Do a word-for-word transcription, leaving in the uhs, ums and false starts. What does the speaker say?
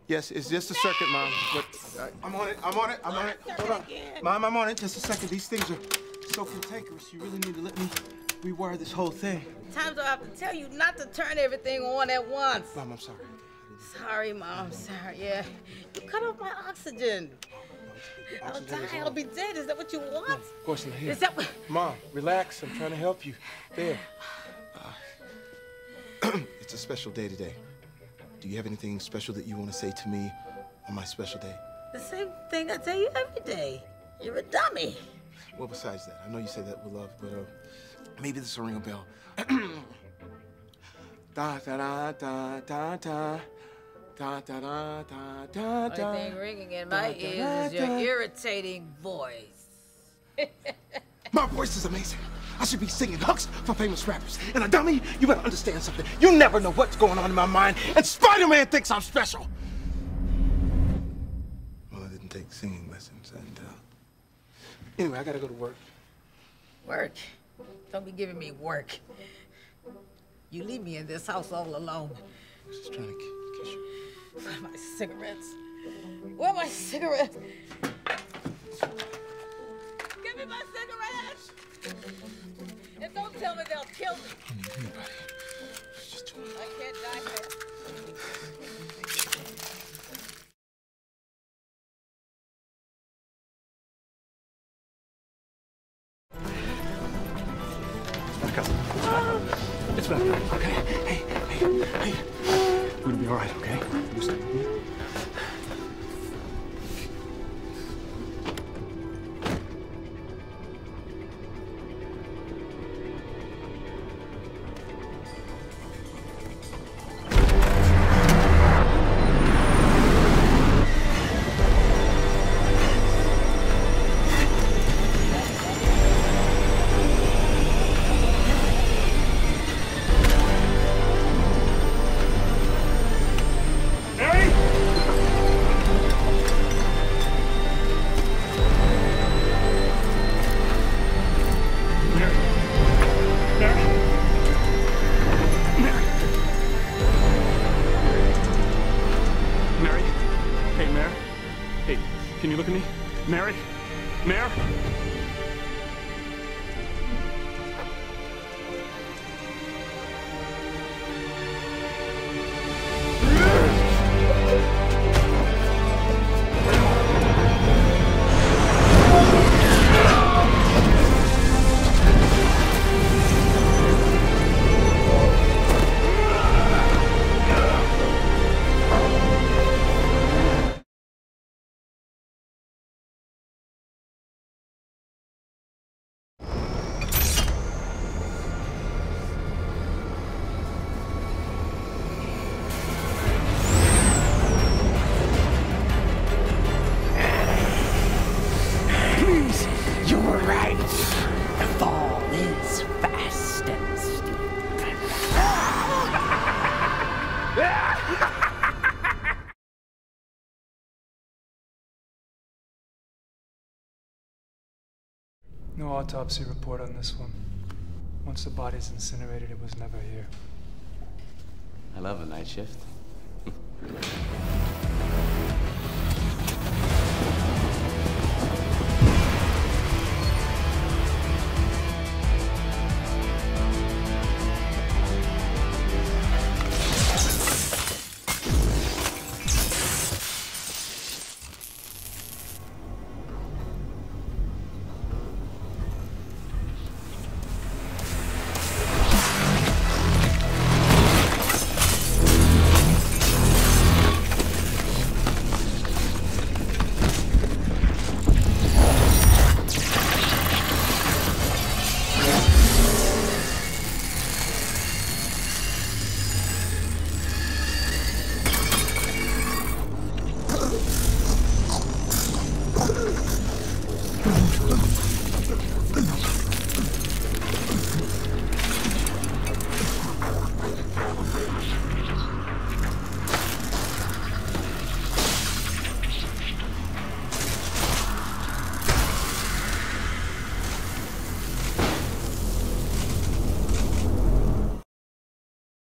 Yes, it's just a circuit, Mom. But uh, I'm on it. I'm on it. I'm on it. Hold on. Mom, I'm on it. Just a second. These things are so cantankerous. You really need to let me rewire this whole thing. Times I have to tell you not to turn everything on at once. Mom, I'm sorry. Sorry, Mom. Sorry. Yeah. You cut off my oxygen. I'll die. I'll be dead. Is that what you want? No, of course not. Here. Is that what... Mom, relax. I'm trying to help you. There. Uh, it's a special day today. Do you have anything special that you want to say to me on my special day? The same thing I tell you every day. You're a dummy. Well, besides that, I know you say that with love, but uh, maybe this will ring a bell. Da da da da da da. Da da da da da da. Only thing ringing in my ears is your irritating voice. My voice is amazing. I should be singing hooks for famous rappers. And a dummy, you better understand something. You never know what's going on in my mind, and Spider-Man thinks I'm special. Well, I didn't take singing lessons, and uh, anyway, I gotta go to work. Work? Don't be giving me work. You leave me in this house all alone. I was just trying to kiss you. Where are my cigarettes? Where are my cigarettes? Give me my cigarettes! And don't tell me they'll kill me. I don't need anybody. It's just too much. I can't die here. Back up. It's back up. Okay. Hey, hey, hey. We're gonna be all right, okay? You stay with me. Can you look at me? Mary? Mare? No autopsy report on this one. Once the body's incinerated, it was never here. I love a night shift.